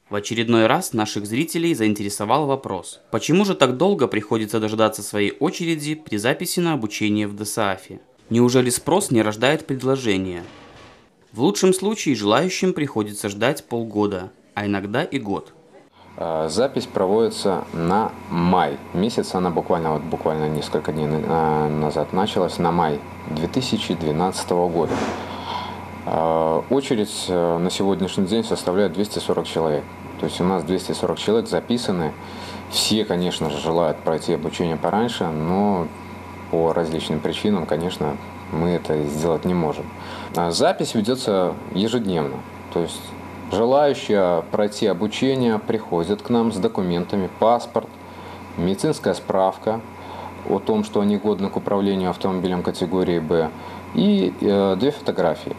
В очередной раз наших зрителей заинтересовал вопрос: почему же так долго приходится дожидаться своей очереди при записи на обучение в ДОСААФе? Неужели спрос не рождает предложения? В лучшем случае желающим приходится ждать полгода, а иногда и год. Запись проводится на май месяц, она буквально несколько дней назад началась, на май 2012 года. Очередь на сегодняшний день составляет 240 человек. То есть у нас 240 человек записаны. Все, конечно же, желают пройти обучение пораньше, но по различным причинам, конечно, мы это сделать не можем. Запись ведется ежедневно. То есть желающие пройти обучение приходят к нам с документами: паспорт, медицинская справка о том, что они годны к управлению автомобилем категории «Б», и 2 фотографии.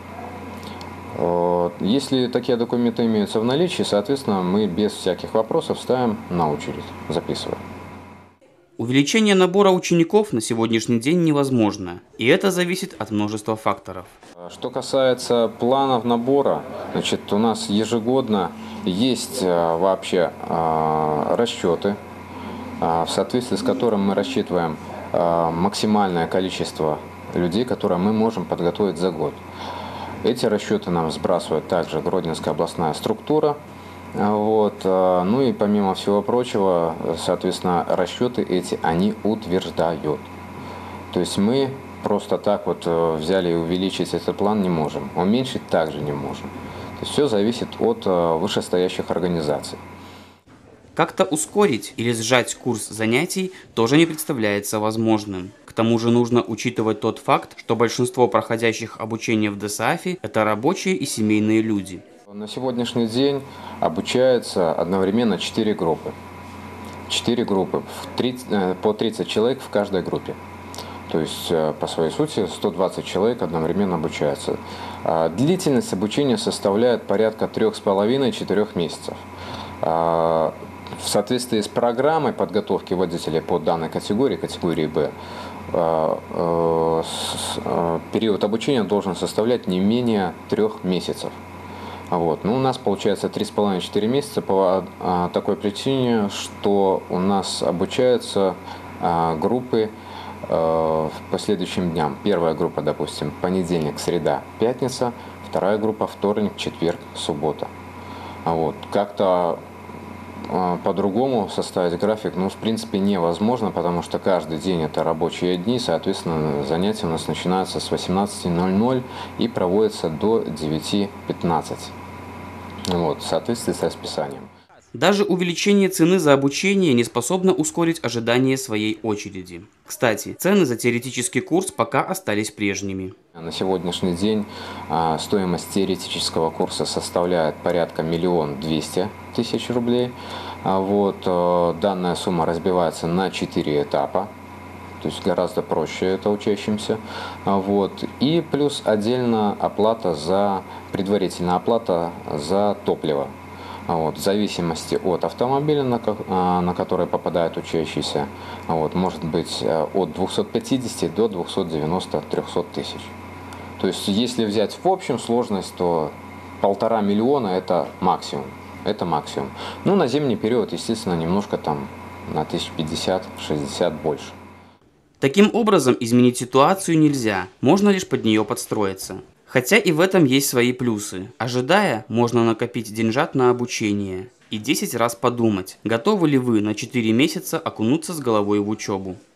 Если такие документы имеются в наличии, соответственно, мы без всяких вопросов ставим на очередь, записываем. Увеличение набора учеников на сегодняшний день невозможно, и это зависит от множества факторов. Что касается планов набора, значит, у нас ежегодно есть вообще расчеты, в соответствии с которым мы рассчитываем максимальное количество людей, которое мы можем подготовить за год. Эти расчеты нам сбрасывает также Гродненская областная структура. Ну и помимо всего прочего, соответственно, расчеты эти они утверждают. То есть мы просто так вот взяли и увеличить этот план не можем, уменьшить также не можем. То есть все зависит от вышестоящих организаций. Как-то ускорить или сжать курс занятий тоже не представляется возможным. К тому же нужно учитывать тот факт, что большинство проходящих обучение в ДОСААФе – это рабочие и семейные люди. На сегодняшний день обучается одновременно 4 группы. 4 группы, по 30 человек в каждой группе. То есть, по своей сути, 120 человек одновременно обучаются. Длительность обучения составляет порядка 3,5-4 месяцев. В соответствии с программой подготовки водителей по данной категории «Б», период обучения должен составлять не менее 3 месяцев. Ну, у нас получается 3,5-4 месяца по такой причине, что у нас обучаются группы по следующим дням. Первая группа, допустим, понедельник, среда, пятница. Вторая группа вторник, четверг, суббота. Как-то по-другому составить график, в принципе, невозможно, потому что каждый день это рабочие дни, соответственно, занятия у нас начинаются с 18:00 и проводятся до 9:15. В соответствии с расписанием. Даже увеличение цены за обучение не способно ускорить ожидание своей очереди. Кстати, цены за теоретический курс пока остались прежними. На сегодняшний день стоимость теоретического курса составляет порядка 1 200 000 рублей. Данная сумма разбивается на 4 этапа. То есть гораздо проще это учащимся. И плюс отдельно предварительная оплата за топливо. В зависимости от автомобиля, на который попадает учащийся, может быть от 250 до 290-300 тысяч. То есть если взять в общем сложность, то 1,5 миллиона это максимум. На зимний период, естественно, немножко на 1050-60 больше. Таким образом, изменить ситуацию нельзя, можно лишь под нее подстроиться. Хотя и в этом есть свои плюсы. Ожидая, можно накопить деньжат на обучение и 10 раз подумать, готовы ли вы на 4 месяца окунуться с головой в учебу.